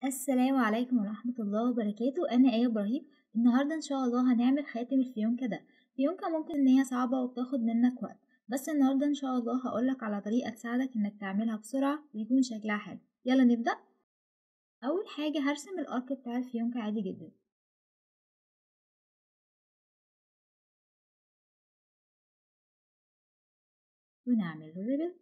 السلام عليكم ورحمة الله وبركاته. أنا إبراهيم. النهاردة إن شاء الله هنعمل خاتم الفيونكة ده. فيونكة ممكن إن هي صعبة وبتاخد منك وقت، بس النهاردة إن شاء الله هقولك على طريقة تساعدك إنك تعملها بسرعة ويكون شكلها حلو. يلا نبدأ. أول حاجة هرسم الأرك بتاع الفيونكة عادي جدا، ونعمل ريبل.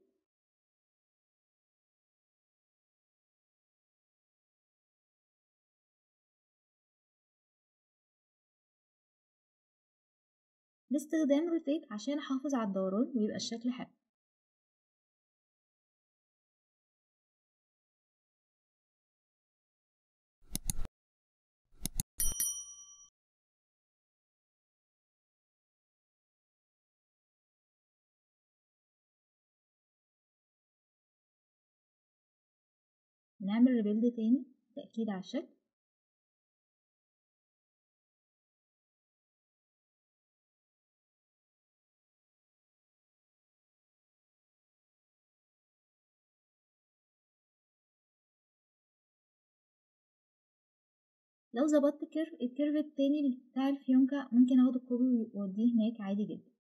باستخدام روتيت عشان أحافظ على الدوران ويبقى الشكل حلو. ونعمل ريبيلد تاني تأكيد على الشكل. لو ظبطت الكيرف التاني بتاع الفيونكة ممكن اخد الكوبي واوديه هناك عادي جدا.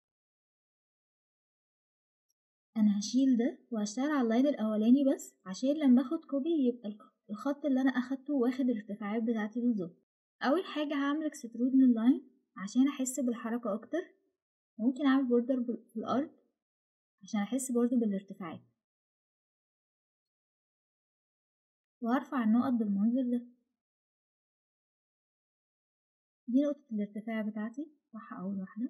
انا هشيل ده وهشتغل على اللاين الاولاني بس عشان لما اخد كوبي يبقى الخط اللي انا اخدته واخد الارتفاعات بتاعتي بالظبط. اول حاجه هعمل اكسترود من اللاين عشان احس بالحركه اكتر. ممكن اعمل بوردر في الارض عشان احس برضو بالارتفاعات، وهرفع النقط بالمنظر ده. دي نقطه الارتفاع بتاعتي، صح؟ اول واحده.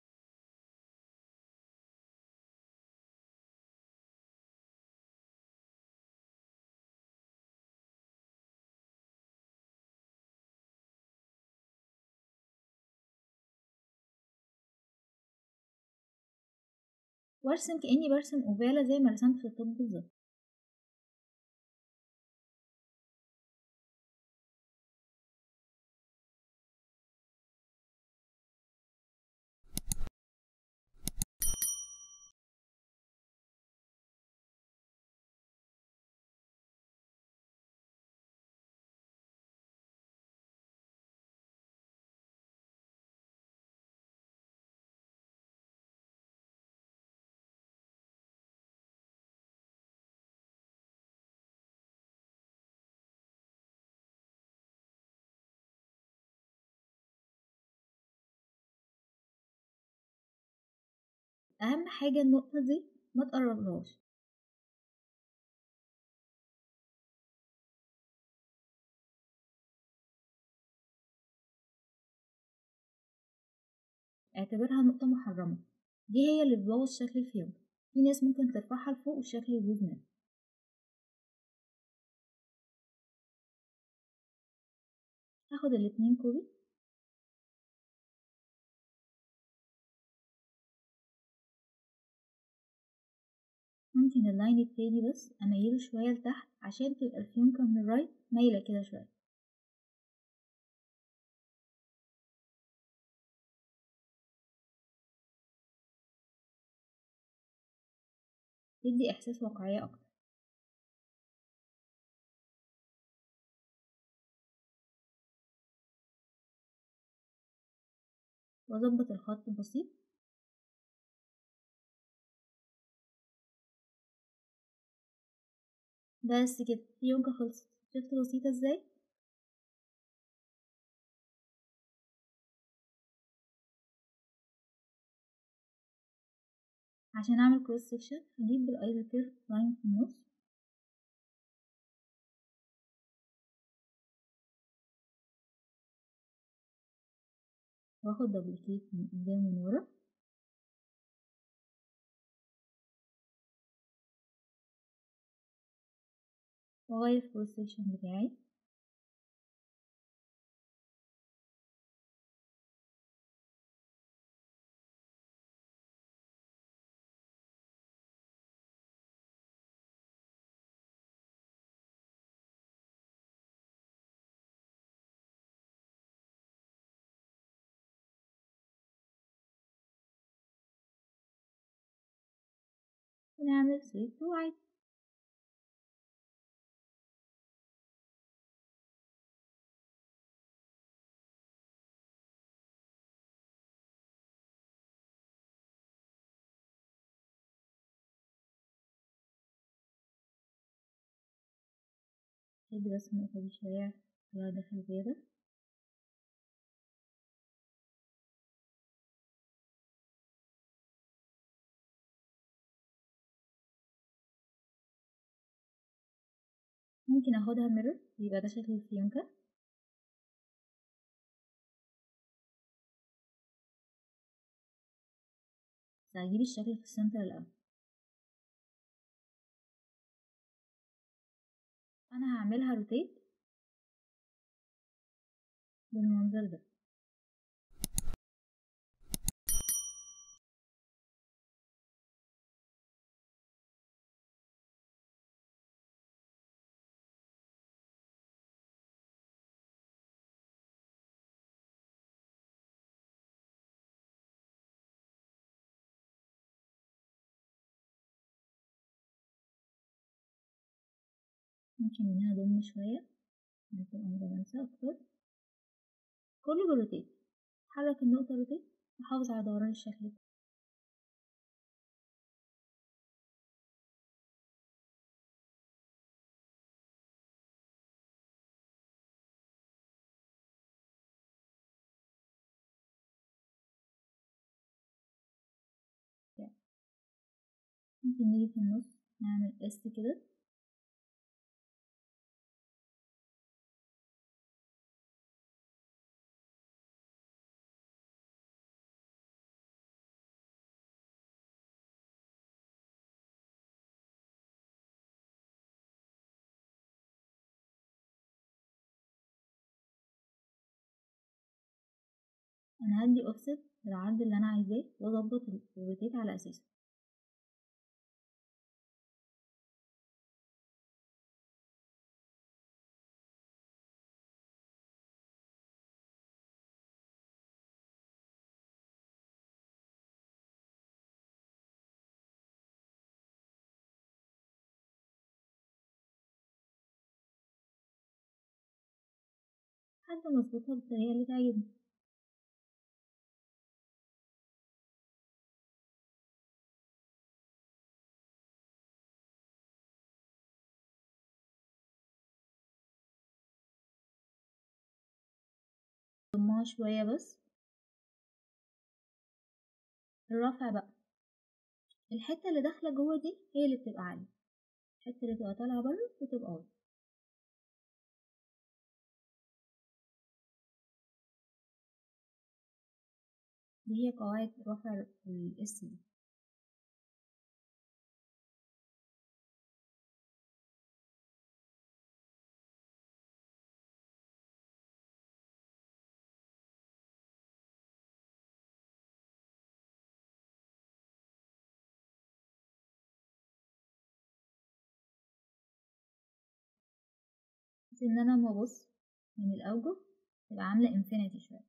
وارسم كاني برسم قباله زي ما رسمت في الطب بالظبط. اهم حاجه النقطه دي ما تقربلهاش. اعتبرها نقطة محرمة، دي هي اللي بتبوظ شكل الفيونكة. في ناس ممكن ترفعها لفوق والشكل يبوظ منها. هاخد الاتنين كوبي، ممكن اللاين التاني بس اميله شوية لتحت عشان تبقى الفيونكة من الرايت مايلة كده شوية. تدي احساس واقعية اكتر. واظبط الخط بسيط. بس كده الفيونكة خلصت. شفت بسيطة ازاي؟ عشان اعمل كروس سكشن هجيب بالايزو كيرف لاين في النص، واخد دبليكيت من قدام ومن ورا، واغير الكروس سكشن بتاعي. ونعمل سويت وعادي. ادي بس النقطة دي شوية طلع داخل زيادة. ممكن اخدها ميرور يبقى ده شكل الفيونكة. بس هجيب الشكل في السنتر الأول. انا هعملها روتيت بالمنظر ده. ممكن منها ضم شوية تبقى متماسكة أكتر. كله بالروتيت. حرك النقطة روتيت وحافظ على دوران الشكل. ممكن نيجي في النص نعمل اس كده. انا هدي اوفست بالعرض اللي انا عايزاه واظبط الروتيت على اساسه. لحد ما اظبطها بالطريقة اللي تعجبني. ضمها شوية بس. الرفع بقى الحتة اللي داخلة جوه دي هي اللي بتبقى عالية، الحتة اللي بتبقى طالعة بره بتبقى واطية. دي هي قواعد رفع الاس دي. بس ان انا لما ابص من الاوجه تبقى عاملة انفينيتي شوية.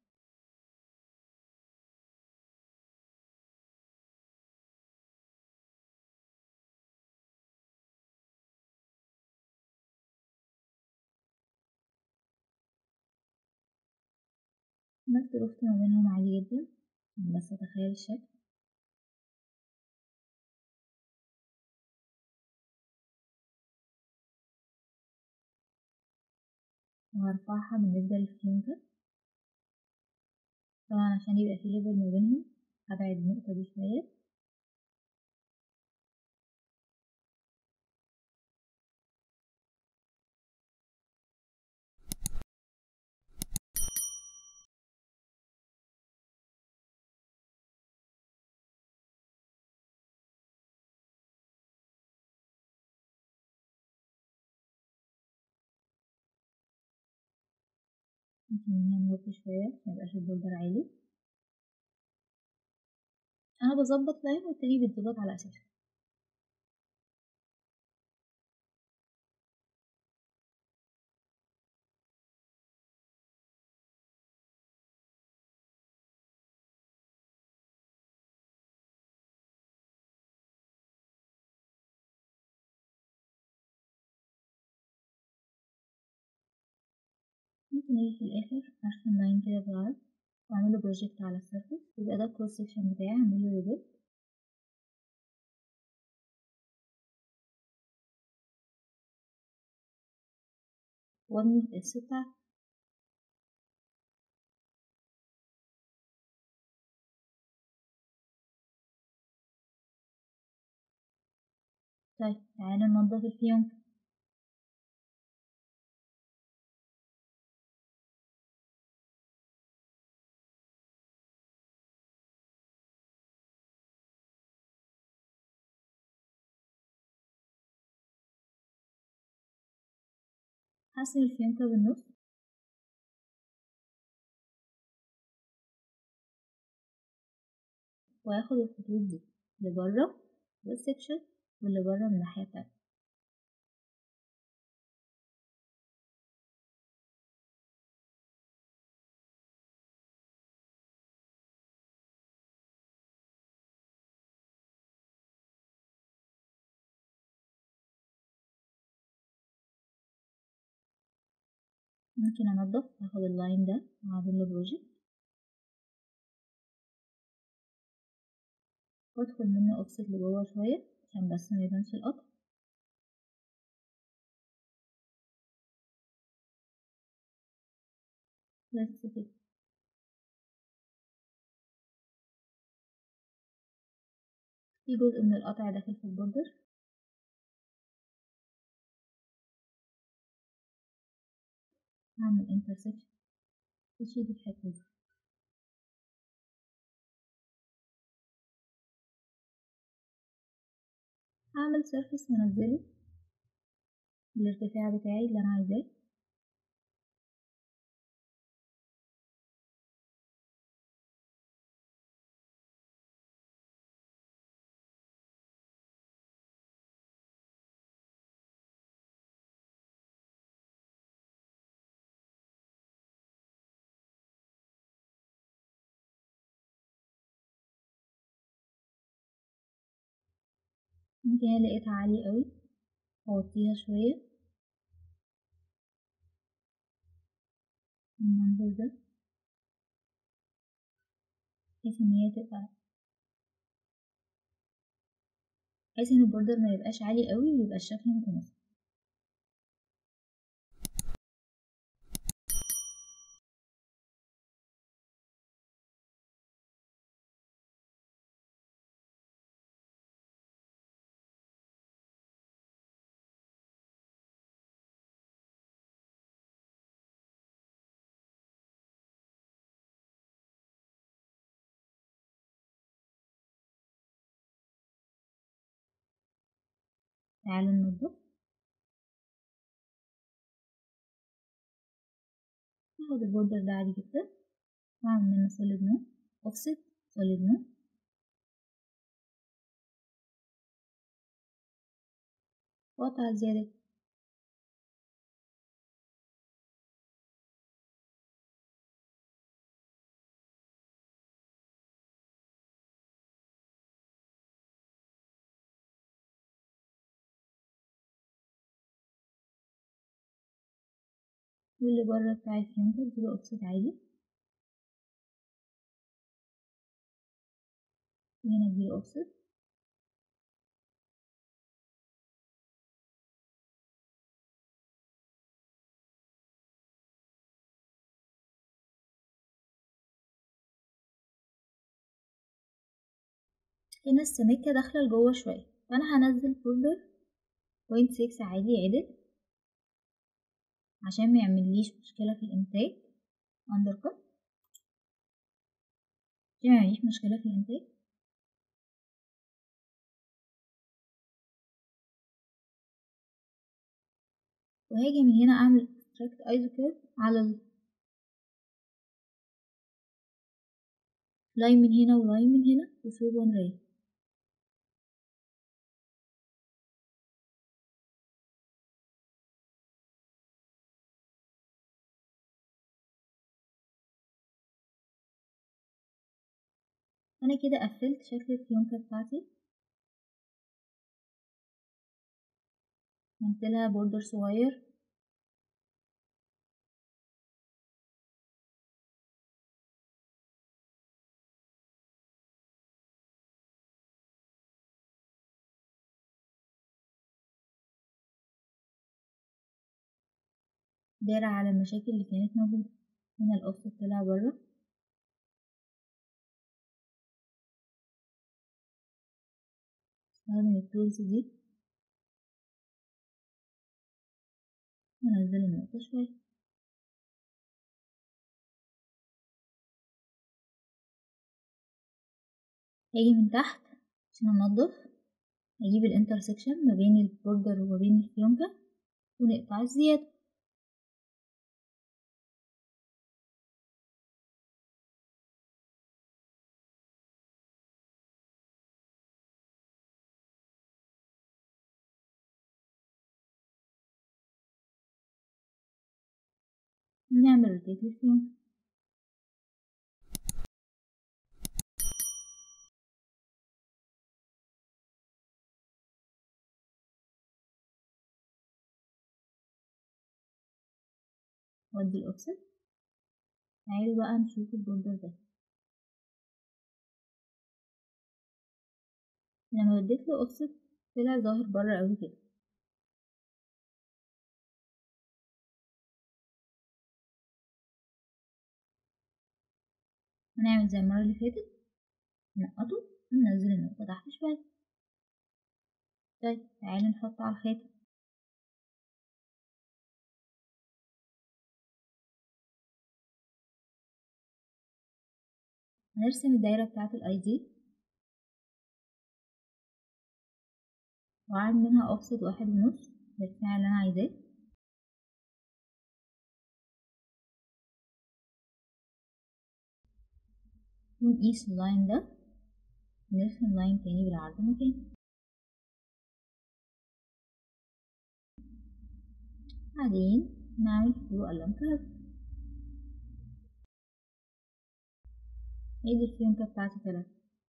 عملت رفت ما بينهم عادي جدا بس اتخيل الشكل. وهرفعها بالنسبة للفيونكة طبعا عشان يبقى في ليفل ما بينهم. هبعد النقطة دي شوية. ممكن هنا نوطي شوية ميبقاش البولدر عالي. أنا بظبط لاين والتاني بيتظبط على أساسه. ممكن اجي في الآخر أرسم لاين كده بالعرض وأعمله بروجكت على السيرفيس يبقى ده الكروس سيكشن بتاعي. أعمله روبوت. وابني القرص بتاعتي. طيب تعالى ننضف الفيونكة. هقسم الفيونكة بالنص وهاخد الخطوط دي اللي بره والسكشن واللي بره من الناحية التانية. ممكن انضف، هاخد اللاين ده واعمل له بروجكت وادخل منه اوفست لجوه شوية عشان بس ما يبانش القطع. بس كده. في جزء من القطع داخل في البوردر، هعمل انترسكشن تشيل الحتة دي. هعمل سيرفيس منزله بالارتفاع بتاعي اللي انا عايزاه. ممكن انا لقيتها عالية قوي اوطيها شوية بالمنظر ده بحيث ان هي تبقى، بحيث ان البوردر ما يبقاش عالي قوي ويبقى الشكل متناسق. تعالوا ننضف. هاخد البوردر ده عادي جدا واعمل منه سوليد نو، اوفست سوليد نو، واقطع الزيادة واللي بره بتاع الفيونكة اديله اوفست عادي، وهنا اديله اوفست. هنا السمكة داخلة لجوه شوية، فانا هنزل بوردر 0.6 عادي عدل عشان ما يعمليش مشكلة في الانتاج. اندركت عشان ما يعمليش مشكلة في الانتاج. وهاجي من هنا اعمل extract ايزوكيرف على لاين من هنا ولاين من هنا وسويب وان راي. انا كده قفلت شكل الفيونكة بتاعتي، عملت لها بوردر صغير. دايرة على المشاكل اللي كانت موجودة. هنا الأوفست طلع بره. استخدم التولز دي ونزل النقطة شوية. هاجي من تحت عشان انضف، هجيب الانترسكشن ما بين البوردر وما بين الفيونكة ونقطع الزيادة. ونعمل روتيت للفيونكة. وادي الاوفست. تعالوا بقى نشوف البوردر ده. لما اديت له اوفست طلع ظاهر بره اوي كده. هنعمل زي المرة اللي فاتت، نقطه وننزل النقطة تحت شوية. طيب تعالى نحط على الخاتم. هنرسم الدايرة بتاعة الاي دي وأعمل منها اوفست 1.5 للارتفاع اللي أنا عايزاه. ونقيس اللاين ده، نرسم لاين تاني بالعرض مكانه. بعدين نعمل فلو ألون كيرف. ادي الفيونكة بتاعتي طلعت.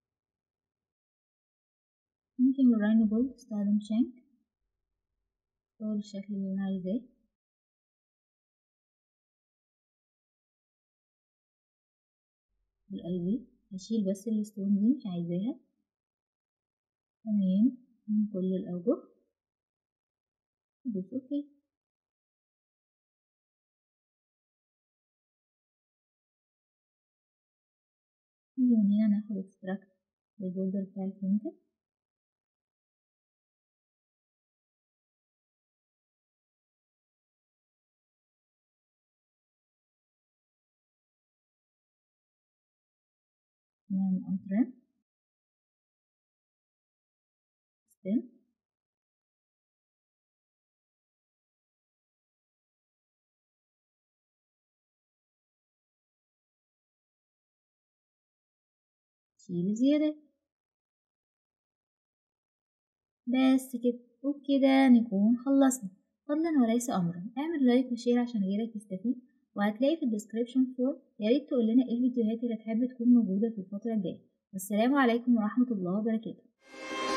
ممكن بالراينو جولد استخدم شانك، اختار الشكل اللي أنا عايزاه. بالاي دي هشيل بس الستون دي مش عايزاها. تمام من كل الأوجه. ادوس اوكي. نيجي من هنا ناخد اكستراكت للبوردر بتاع الفيونكة. نعمل انترم ستيم. شيل زيادة. بس كده، وبكده نكون خلصنا. فضلا وليس أمرا، اعمل لايك وشير عشان غيرك يستفيد، وهتلاقي في الديسكريبشن فورم. ياريت تقول لنا ايه الفيديوهات اللي تحب تكون موجودة في الفترة الجاية. والسلام عليكم ورحمة الله وبركاته.